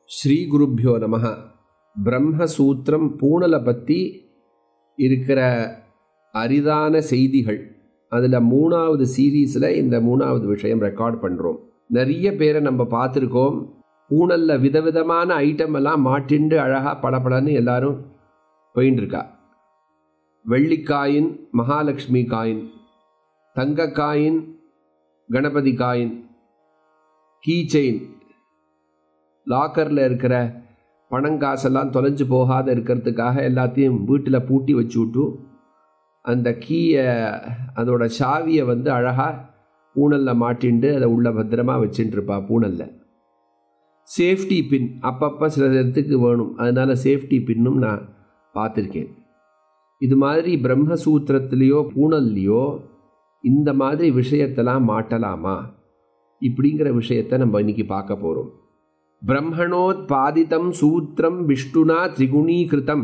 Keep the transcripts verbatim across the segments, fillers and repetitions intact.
ஸ்ரீ குருப்யோ நமஹ. பிரம்மசூத்திரம் பூணலை பற்றி இருக்கிற அரிதான செய்திகள், அதில் மூணாவது சீரீஸில் இந்த மூணாவது விஷயம் ரெக்கார்ட் பண்ணுறோம். நிறைய பேரை நம்ம பார்த்துருக்கோம். பூணலில் விதவிதமான ஐட்டம் எல்லாம் மாட்டிண்டு அழகாக படப்படன்னு எல்லாரும் போயின்னு இருக்கா. வெள்ளிக்காயின் மகாலட்சுமி காயின், தங்க coin Ganapathi coin, key chain, லாக்கரில் இருக்கிற பணங்காசெல்லாம் தொலைஞ்சு போகாத இருக்கிறதுக்காக எல்லாத்தையும் வீட்டில் பூட்டி வச்சு விட்டு அந்த கீயை அதோட சாவியை வந்து அழகாக பூணலில் மாட்டிண்டு அதை உள்ள பத்திரமாக வச்சுட்டுருப்பா. பூணலில் சேஃப்டி பின் அப்பப்போ சில இடத்துக்கு வேணும், அதனால் சேஃப்டி பின்னும் நான் பார்த்துருக்கேன். இது மாதிரி பிரம்மசூத்திரத்துலேயோ பூணல்லையோ இந்த மாதிரி விஷயத்தெல்லாம் மாட்டலாமா இப்படிங்கிற விஷயத்தை நம்ம இன்னைக்கு பார்க்க போகிறோம். பிரம்மணோத்பாதிதம் சூத்திரம் விஷ்ணுனா திரிகுணீகிருதம்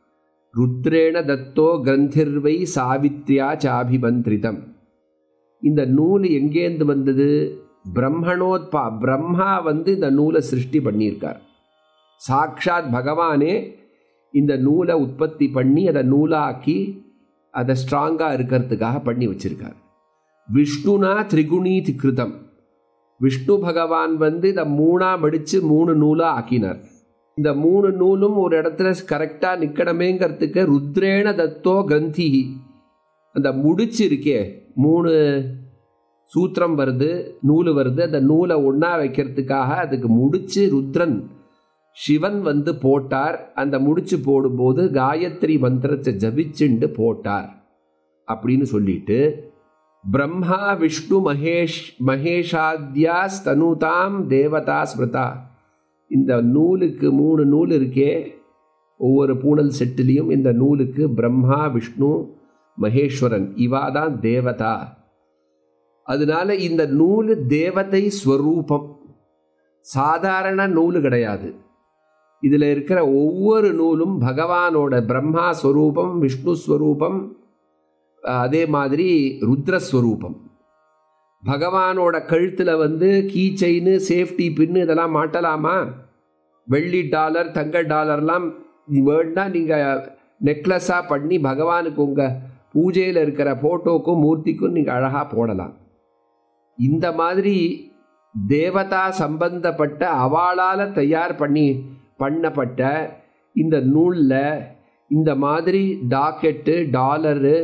ருத்ரேண தத்தோ கிரந்திர்வை சாவித்ரியா சாபிமந்திரிதம். இந்த நூல் எங்கேருந்து வந்தது? பிரம்மணோத்பா பிரம்மா வந்து இந்த நூலை சிருஷ்டி பண்ணியிருக்கார். சாக்ஷாத் பகவானே இந்த நூலை உற்பத்தி பண்ணி அதை நூலாக்கி அதை ஸ்ட்ராங்காக இருக்கிறதுக்காக பண்ணி வச்சிருக்கார். விஷ்ணுனா திரிகுணீ கிருதம், விஷ்ணு பகவான் வந்து இதை மூணாக மடித்து மூணு நூலாக ஆக்கினார். இந்த மூணு நூலும் ஒரு இடத்துல கரெக்டாக நிற்கணுமேங்கிறதுக்கு ருத்ரேண தத்தோ கிரந்தி, அந்த முடிச்சு இருக்கே, மூணு சூத்திரம் வருது, நூல் வருது, அந்த நூலை ஒன்றா வைக்கிறதுக்காக அதுக்கு முடிச்சு ருத்ரன் சிவன் வந்து போட்டார். அந்த முடிச்சு போடும்போது காயத்ரி மந்திரத்தை ஜபிச்சுண்டு போட்டார் அப்படின்னு சொல்லிட்டு பிரம்மா விஷ்ணு மகேஷ் மகேஷாத்யா ஸ்தனுதாம் தேவதா ஸ்மிருதா. இந்த நூலுக்கு மூணு நூல் இருக்கே, ஒவ்வொரு பூணல் செட்டிலையும் இந்த நூலுக்கு பிரம்மா விஷ்ணு மகேஸ்வரன் இவாதான் தேவதா. அதனால இந்த நூல் தேவதை ஸ்வரூபம், சாதாரண நூல் கிடையாது. இதில் இருக்கிற ஒவ்வொரு நூலும் பகவானோட பிரம்மா ஸ்வரூபம், விஷ்ணு ஸ்வரூபம், அதே மாதிரி ருத்ரஸ்வரூபம். பகவானோட கழுத்தில் வந்து கீ செயின், சேஃப்டி பின்னு இதெல்லாம் மாட்டலாமா? வெள்ளி டாலர், தங்க டாலர்லாம் வேணுன்னா நீங்கள் நெக்லஸாக பண்ணி பகவானுக்கு உங்கள் பூஜையில் இருக்கிற ஃபோட்டோக்கும் மூர்த்திக்கும் நீங்கள் அழகாக போடலாம். இந்த மாதிரி தேவதா சம்பந்தப்பட்ட அவளால் தயார் பண்ணி பண்ணப்பட்ட இந்த நூலில் இந்த மாதிரி டாக்கெட்டு, dollar,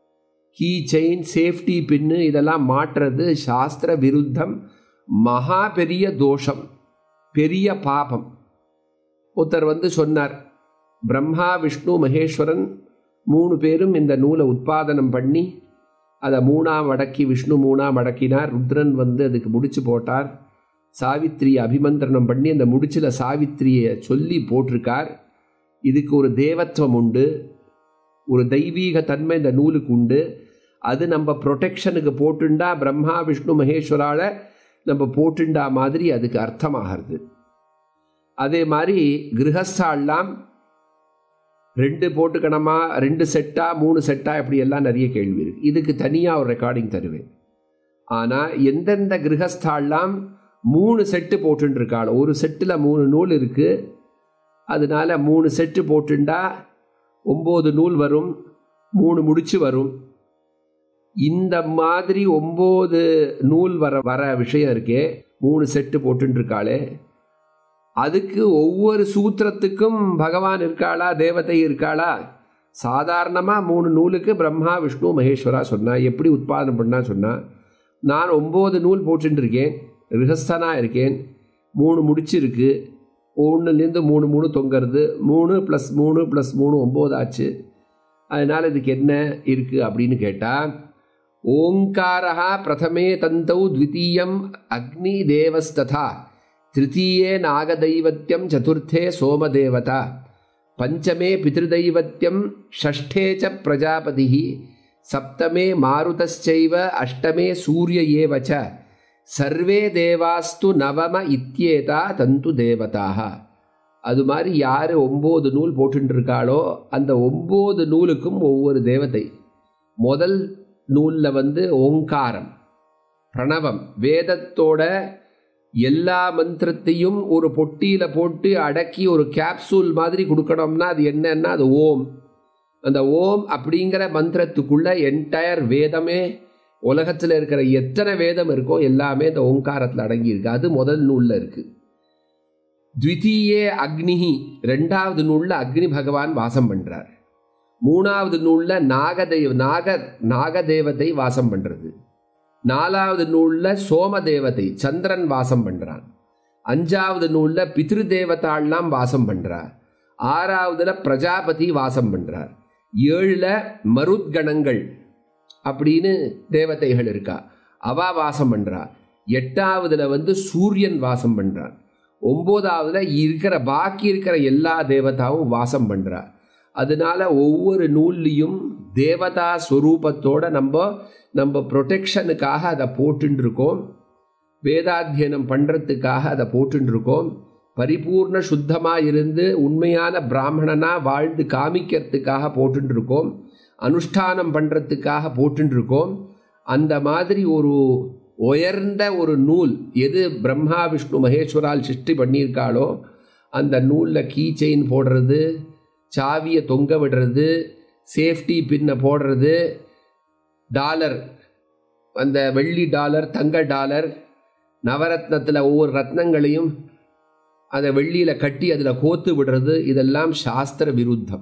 key chain, safety pin இதெல்லாம் மாற்றுறது சாஸ்திர விருத்தம், மகா பெரிய தோஷம், பெரிய பாபம். ஒருத்தர் வந்து சொன்னார், பிரம்மா விஷ்ணு மகேஸ்வரன் மூணு பேரும் இந்த நூலை உற்பாதனம் பண்ணி அதை மூணாம் மடக்கி, விஷ்ணு மூணாம் மடக்கினார், ருத்ரன் வந்து அதுக்கு முடிச்சு போட்டார், சாவித்திரியை அபிமந்திரணம் பண்ணி அந்த முடிச்சில் சாவித்திரியை சொல்லி போட்டிருக்கார். இதுக்கு ஒரு தேவத்துவம் உண்டு, ஒரு தெய்வீக தன்மை இந்த நூலுக்கு உண்டு. அது நம்ம ப்ரொடெக்ஷனுக்கு போட்டுண்டா பிரம்மா விஷ்ணு மகேஸ்வரால் நம்ம போட்டுண்டா மாதிரி அதுக்கு அர்த்தமாகிறது. அதே மாதிரி கிரகஸ்தாலாம் ரெண்டு போட்டுக்கணுமா, ரெண்டு செட்டா, மூணு செட்டா, இப்படி எல்லாம் நிறைய கேள்வி இருக்குது. இதுக்கு தனியாக ஒரு ரெக்கார்டிங் தருவேன். ஆனால் எந்தெந்த கிரகஸ்தாலாம் மூணு செட்டு போட்டுருக்காள், ஒரு செட்டில் மூணு நூல் இருக்குது, அதனால மூணு செட்டு போட்டுண்டா ஒம்பது நூல் வரும், மூணு முடிச்சு வரும். இந்த மாதிரி ஒம்பது நூல் வர வர விஷயம் இருக்கே, மூணு செட்டு போட்டுருக்காளே, அதுக்கு ஒவ்வொரு சூத்திரத்துக்கும் பகவான் இருக்காளா, தேவதை இருக்காளா? சாதாரணமாக மூணு நூலுக்கு பிரம்மா விஷ்ணு மகேஸ்வரா சொன்னால் எப்படி உற்பாதனம் பண்ணா சொன்னால், நான் ஒம்பது நூல் போட்டுருக்கேன், ரிஹஸ்தனாக இருக்கேன், மூணு முடிச்சிருக்கு, ஒன்றுலேருந்து மூணு மூணு தொங்கிறது, மூணு ப்ளஸ் மூணு ப்ளஸ் மூணு ஒம்பது ஆச்சு. அதனால் இதுக்கு என்ன இருக்குது அப்படின்னு கேட்டால், ஓங்காரா பிரதமே தந்தௌ த்விதீயம் அக்னி தேவஸ்ததா திருத்தீயே நாகதைவத்தியம் சதுர்த்தே சோமதேவதா பஞ்சமே பித்ருதைவத்தியம் ஷஷ்டே ச பிரஜாபதி சப்தமே மாருதஸ்சைவ அஷ்டமே சூரிய ஏவச்ச சர்வே தேவாஸ்து நவம இத்யேதா தந்து தேவதாக. அது மாதிரி யார் ஒம்பது நூல் போட்டுருக்காளோ அந்த ஒம்பது நூலுக்கும் ஒவ்வொரு தேவதை. முதல் நூலில் வந்து ஓங்காரம், பிரணவம், வேதத்தோட எல்லா மந்திரத்தையும் ஒரு பொட்டியில் போட்டு அடக்கி ஒரு கேப்சூல் மாதிரி கொடுக்கணும்னா அது என்னன்னா அது ஓம். அந்த ஓம் அப்படிங்கிற மந்திரத்துக்குள்ள என்டையர் வேதமே, உலகத்தில் இருக்கிற எத்தனை வேதம் இருக்கோ எல்லாமே இந்த ஓங்காரத்தில் அடங்கியிருக்கு. அது முதல் நூலில் இருக்கு. த்விதீயே அக்னிஹி, ரெண்டாவது நூலில் அக்னி பகவான் வாசம் பண்ணுறார். மூணாவது நூலில் நாகதேவ நாக நாகதேவதை வாசம் பண்ணுறது. நாலாவது நூலில் சோமதேவதை சந்திரன் வாசம் பண்ணுறான். அஞ்சாவது நூலில் பித்ரு தேவதாள்லாம் வாசம் பண்ணுறார். ஆறாவதுல பிரஜாபதி வாசம் பண்ணுறார். ஏழில் மருத்கணங்கள் அப்படின்னு தேவதைகள் இருக்கா, அவா வாசம் பண்ணுறா. எட்டாவதுல வந்து சூரியன் வாசம் பண்ணுறான். ஒம்போதாவதுல இருக்கிற பாக்கி இருக்கிற எல்லா தேவதாவும் வாசம் பண்ணுறா. அதனால ஒவ்வொரு நூல்லையும் தேவதா ஸ்வரூபத்தோட நம்ம நம்ம ப்ரொடெக்ஷனுக்காக அதை போட்டுருக்கோம். வேதாத்தியனம் பண்ணுறதுக்காக அதை போட்டுருக்கோம். பரிபூர்ண சுத்தமாக இருந்து உண்மையான பிராமணனாக வாழ்ந்து காமிக்கிறதுக்காக போட்டுருக்கோம். அனுஷ்டானம் பண்ணுறதுக்காக போட்டுருக்கோம். அந்த மாதிரி ஒரு உயர்ந்த ஒரு நூல் எது பிரம்மா விஷ்ணு மகேஸ்வரால் சிருஷ்டி பண்ணியிருக்காளோ அந்த நூலில் கீ செயின் போடுறது, சாவியை தொங்க விடுறது, சேஃப்டி பின்னை போடுறது, டாலர், அந்த வெள்ளி டாலர், தங்க டாலர், நவரத்னத்தில் ஒவ்வொரு ரத்னங்களையும் அதை வெள்ளியில் கட்டி அதில் கோத்து விடுறது, இதெல்லாம் சாஸ்திர விருத்தம்.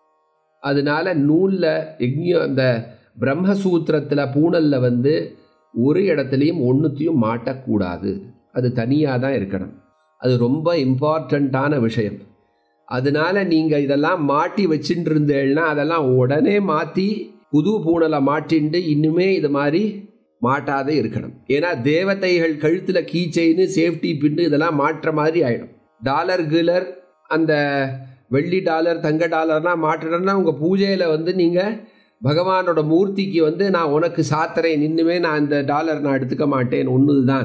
அதனால நூலில் எங்கேயும் அந்த பிரம்மசூத்திரத்தில் பூணலில் வந்து ஒரு இடத்துலையும் ஒன்றுத்தையும் மாட்டக்கூடாது. அது தனியாக தான் இருக்கணும். அது ரொம்ப இம்பார்ட்டண்ட்டான விஷயம். அதனால நீங்கள் இதெல்லாம் மாட்டி வச்சுட்டு இருந்தேன்னா அதெல்லாம் உடனே மாற்றி புது பூணலை மாட்டின்ட்டு இன்னுமே இது மாதிரி மாட்டாதே இருக்கணும். ஏன்னா தேவதைகள் கழுத்தில் கீ செயின், சேஃப்டி பின்னு இதெல்லாம் மாற்ற மாதிரி ஆகிடும். டாலர் கீலர், அந்த வெள்ளி டாலர், தங்க டாலர்லாம் மாட்டணும்னா உங்கள் பூஜையில் வந்து நீங்கள் பகவானோட மூர்த்திக்கு வந்து நான் உனக்கு சாத்துறேன், இன்னுமே நான் இந்த டாலர் நான் எடுத்துக்க மாட்டேன், ஒன்று தான்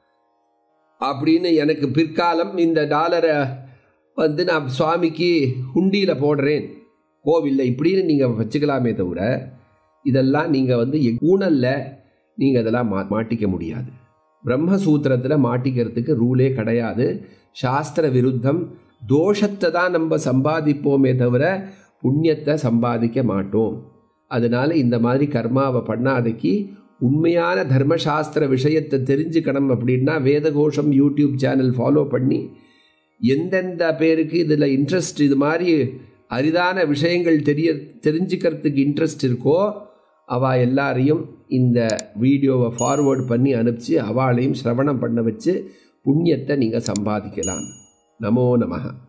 அப்படின்னு எனக்கு பிற்காலம் இந்த டாலரை வந்து நான் சுவாமிக்கு ஹுண்டியில் போடுறேன் கோவிலில் இப்படின்னு நீங்கள் வச்சுக்கலாமே தவிர இதெல்லாம் நீங்கள் வந்து ஊனல்ல நீங்கள் அதெல்லாம் மா மாட்டிக்க முடியாது. பிரம்மசூத்திரத்தில் மாட்டிக்கிறதுக்கு ரூலே கிடையாது. சாஸ்திர விருத்தம். தோஷத்தை தான் நம்ம சம்பாதிப்போமே தவிர புண்ணியத்தை சம்பாதிக்க மாட்டோம். அதனால இந்த மாதிரி கர்மாவை பண்ணாதைக்கு உண்மையான தர்மசாஸ்திர விஷயத்தை தெரிஞ்சுக்கணும் அப்படின்னா வேதகோஷம் யூடியூப் சேனல் ஃபாலோ பண்ணி எந்தெந்த பேருக்கு இதில் இன்ட்ரெஸ்ட், இது மாதிரி அரிதான விஷயங்கள் தெரிய தெரிஞ்சுக்கிறதுக்கு இன்ட்ரெஸ்ட் இருக்கோ அவள் எல்லாரையும் இந்த வீடியோவை ஃபார்வேர்டு பண்ணி அனுப்பிச்சு அவளையும் சிரவணம் பண்ண வச்சு புண்ணியத்தை நீங்கள் சம்பாதிக்கலாம். நமோ நமஹ.